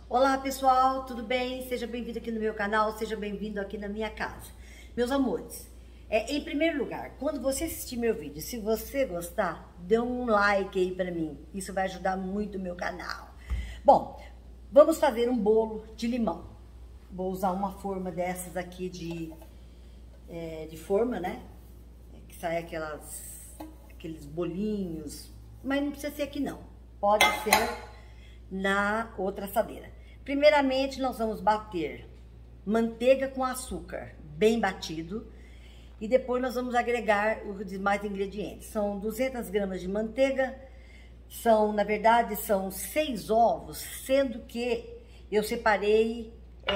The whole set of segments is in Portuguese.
Olá pessoal, tudo bem? Seja bem-vindo aqui no meu canal, seja bem-vindo aqui na minha casa. Meus amores, em primeiro lugar, quando você assistir meu vídeo, se você gostar, dê um like aí pra mim. Isso vai ajudar muito o meu canal. Bom, vamos fazer um bolo de limão. Vou usar uma forma dessas aqui de forma, né? Que sai aqueles bolinhos, mas não precisa ser aqui não. Pode ser na outra assadeira. Primeiramente, nós vamos bater manteiga com açúcar, bem batido. E depois nós vamos agregar os demais ingredientes. São 200 gramas de manteiga, na verdade, são 6 ovos, sendo que eu separei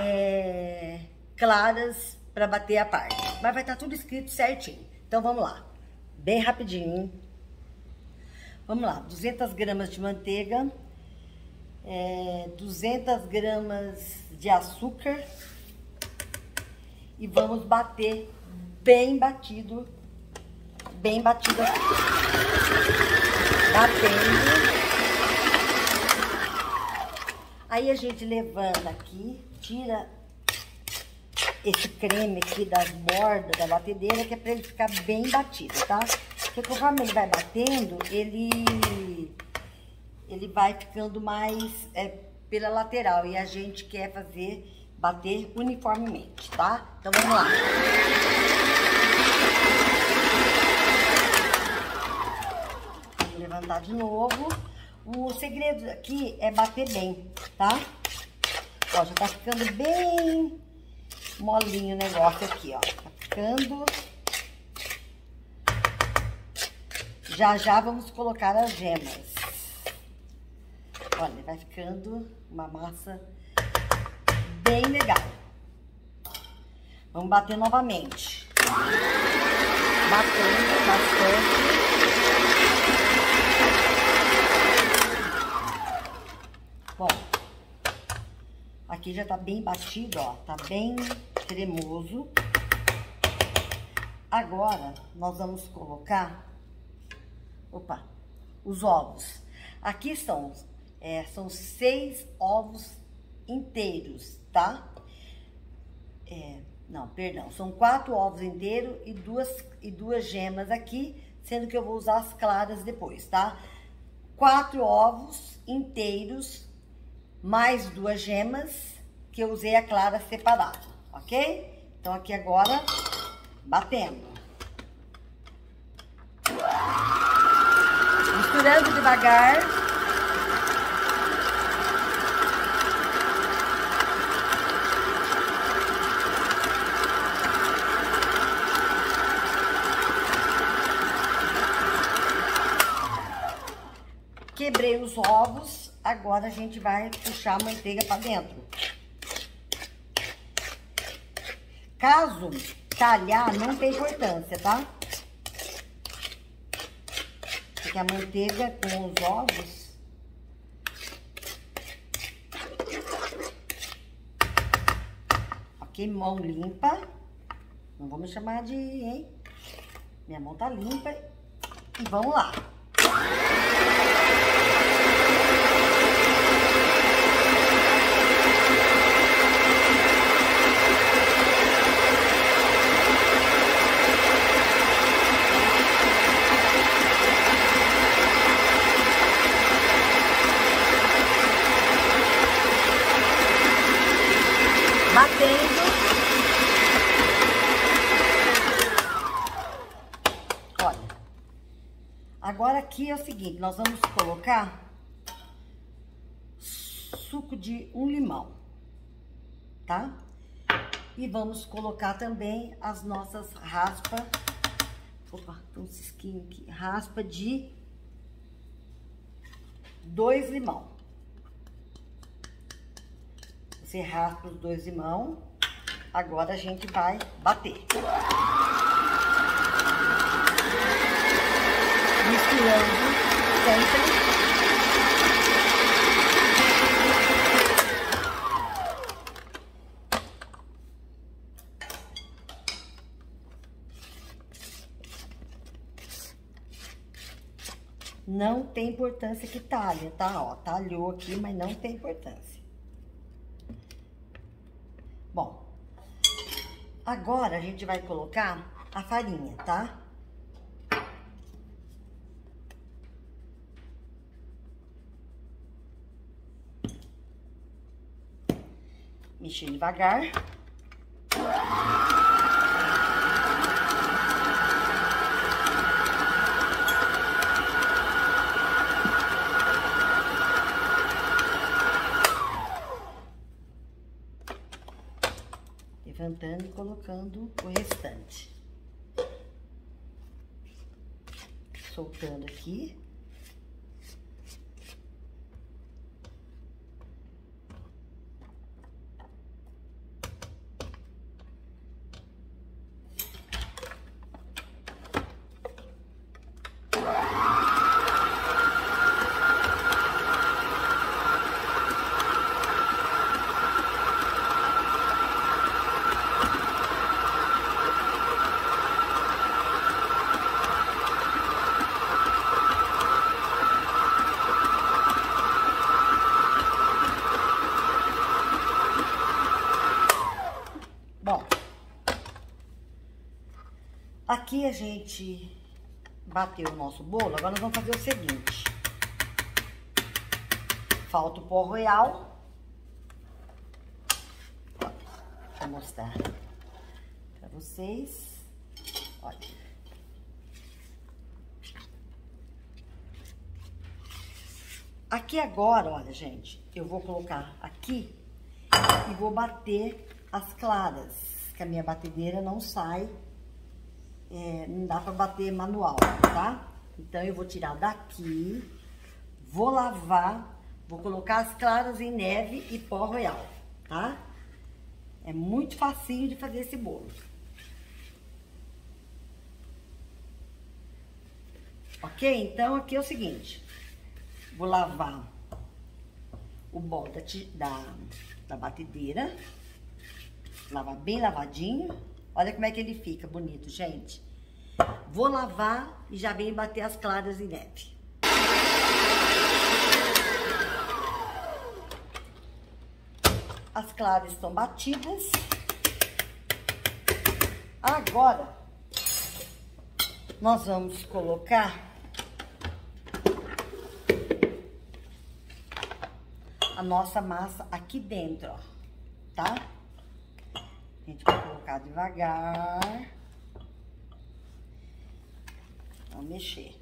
claras para bater a parte. Mas vai estar tudo escrito certinho. Então, vamos lá. Bem rapidinho. Vamos lá, 200 gramas de manteiga, 200 gramas de açúcar e vamos bater bem batido assim. Batendo. Aí a gente levanta aqui, tira esse creme aqui das bordas da batedeira, que é para ele ficar bem batido, tá? Porque conforme ele vai batendo, ele vai ficando mais pela lateral. E a gente quer bater uniformemente, tá? Então, vamos lá. Vamos levantar de novo. O segredo aqui é bater bem, tá? Ó, já tá ficando bem molinho o negócio aqui, ó. Tá ficando... Já vamos colocar as gemas. Olha, vai ficando uma massa bem legal. Vamos bater novamente. Batendo bastante. Bom, aqui já tá bem batido, ó. Tá bem cremoso. Agora, nós vamos colocar... os ovos. Aqui são 6 ovos inteiros, tá? Não, perdão, são 4 ovos inteiros e duas gemas aqui, sendo que eu vou usar as claras depois, tá? 4 ovos inteiros, mais 2 gemas, que eu usei a clara separada, ok? Então, aqui agora, batendo. Misturando devagar. Quebrei os ovos, agora a gente vai puxar a manteiga para dentro. Caso talhar, não tem importância, tá? Porque a manteiga com os ovos ok, mão limpa, não vou me chamar de, hein? Minha mão tá limpa e vamos lá. Batendo. Olha. Agora aqui é o seguinte, nós vamos colocar suco de um limão, tá? E vamos colocar também as nossas raspas. Tem um cisquinho aqui. Raspa de 2 limão. Você raspa os 2 limão. Agora a gente vai bater. Misturando sempre. Não tem importância que talha, tá? Ó, talhou aqui, mas não tem importância. Agora, a gente vai colocar a farinha, tá? Mexer devagar. Levantando e colocando o restante. Soltando aqui. Bom, aqui a gente bateu o nosso bolo, agora nós vamos fazer o seguinte. Falta o pó royal. Olha, deixa eu mostrar pra vocês. Olha. Aqui agora, olha, gente, eu vou colocar aqui e vou bater as claras, que a minha batedeira não sai, não dá pra bater manual, tá? Então, eu vou tirar daqui, vou lavar, vou colocar as claras em neve e pó royal, tá? É muito facinho de fazer esse bolo. Ok? Então, aqui é o seguinte, vou lavar o bol da batedeira. Lavar bem lavadinho. Olha como é que ele fica bonito, gente. Vou lavar e já venho bater as claras em neve. As claras estão batidas. Agora, nós vamos colocar a nossa massa aqui dentro, ó, tá? A gente vai colocar devagar. Vamos mexer.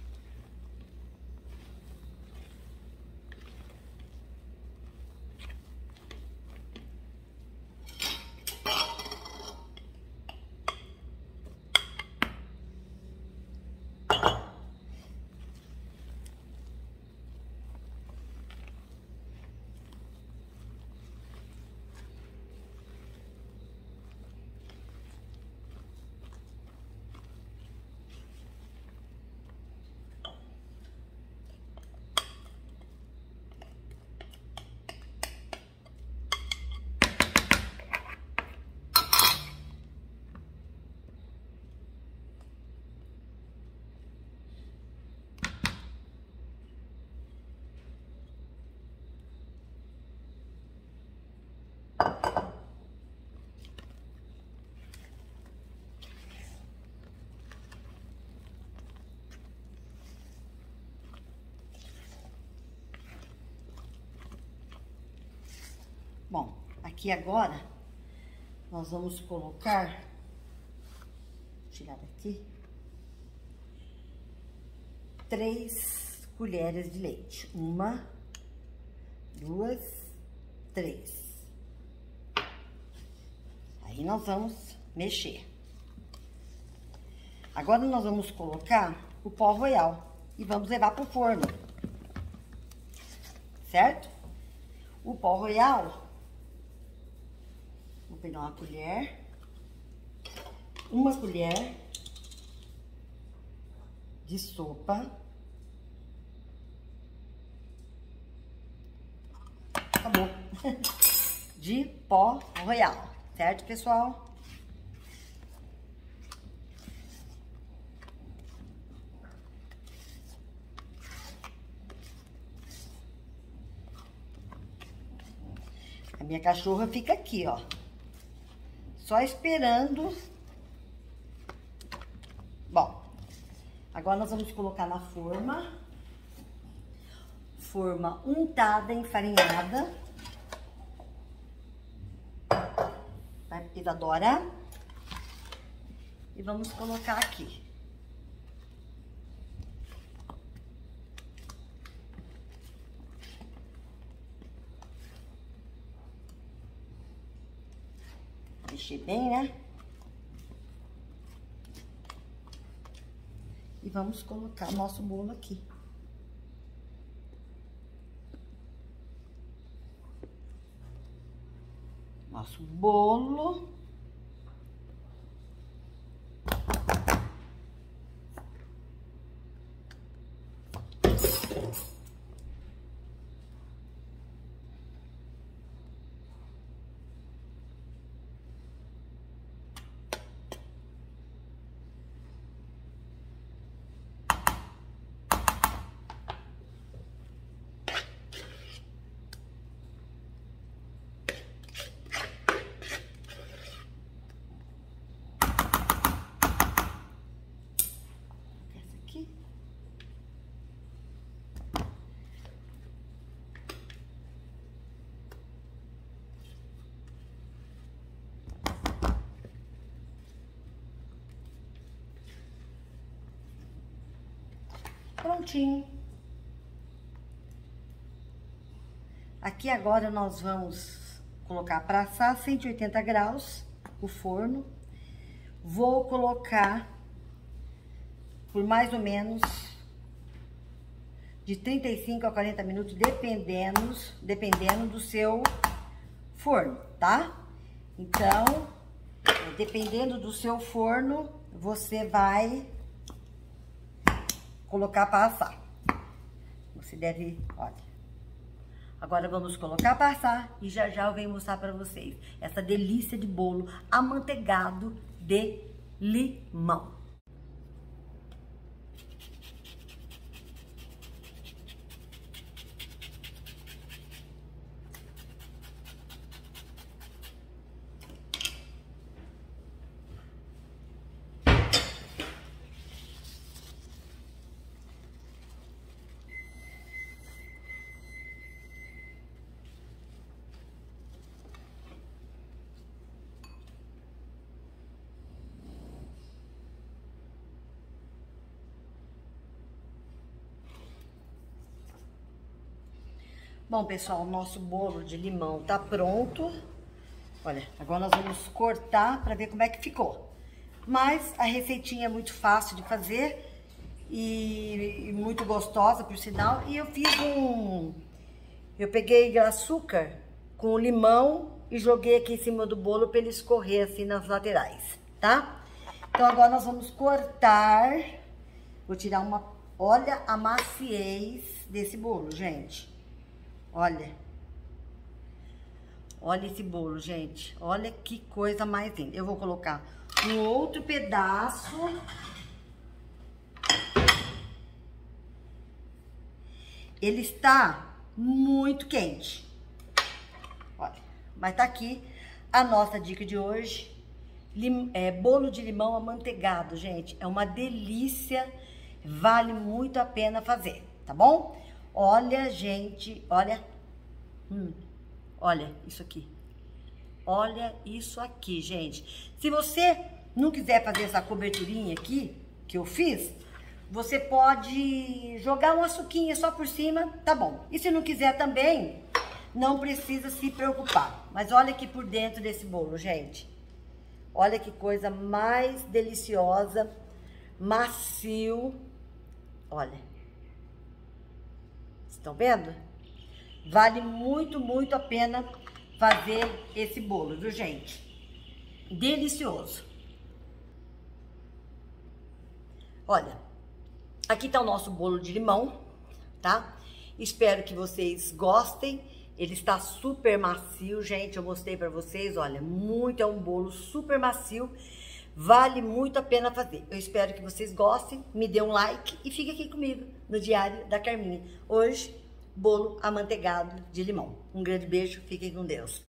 Bom, aqui agora, nós vamos colocar, vou tirar daqui, 3 colheres de leite. 1, 2, 3. Aí nós vamos mexer. Agora nós vamos colocar o pó royal e vamos levar pro forno, certo? O pó royal, vou pegar uma colher, 1 colher de sopa, acabou, de pó royal, certo, pessoal? A minha cachorra fica aqui, ó, Só esperando. Bom, agora nós vamos colocar na forma. Forma untada, enfarinhada. Vai, Isadora. E vamos colocar aqui. Mexer bem, né? E vamos colocar nosso bolo aqui. Nosso bolo. Prontinho. Aqui agora nós vamos colocar para assar 180 graus o forno. Vou colocar por mais ou menos de 35 a 40 minutos, dependendo do seu forno, tá? Então, dependendo do seu forno, você vai colocar para assar. Você deve, olha. Agora vamos colocar para assar e já já eu venho mostrar para vocês essa delícia de bolo amanteigado de limão. Bom, pessoal, o nosso bolo de limão tá pronto. Olha, agora nós vamos cortar para ver como é que ficou. Mas a receitinha é muito fácil de fazer e muito gostosa, por sinal. E eu fiz eu peguei açúcar com limão e joguei aqui em cima do bolo para ele escorrer assim nas laterais, tá? Então agora nós vamos cortar. Vou tirar uma... Olha a maciez desse bolo, gente. Olha. Olha esse bolo, gente. Olha que coisa mais linda. Eu vou colocar um outro pedaço. Ele está muito quente. Olha, mas tá aqui a nossa dica de hoje. Bolo de limão amanteigado, gente. É uma delícia. Vale muito a pena fazer, tá bom? Olha, gente, olha. Olha isso aqui. Olha isso aqui, gente. Se você não quiser fazer essa coberturinha aqui, que eu fiz, você pode jogar uma suquinha só por cima, tá bom. E se não quiser também, não precisa se preocupar. Mas olha aqui por dentro desse bolo, gente. Olha que coisa mais deliciosa, macio. Olha. Estão vendo? Vale muito, muito a pena fazer esse bolo, viu, gente? Delicioso. Olha, aqui tá o nosso bolo de limão, tá? Espero que vocês gostem. Ele está super macio, gente. Eu mostrei pra vocês, olha, é um bolo super macio. Vale muito a pena fazer. Eu espero que vocês gostem, me dê um like e fique aqui comigo no Diário da Carminha. Hoje, bolo amanteigado de limão. Um grande beijo, fiquem com Deus.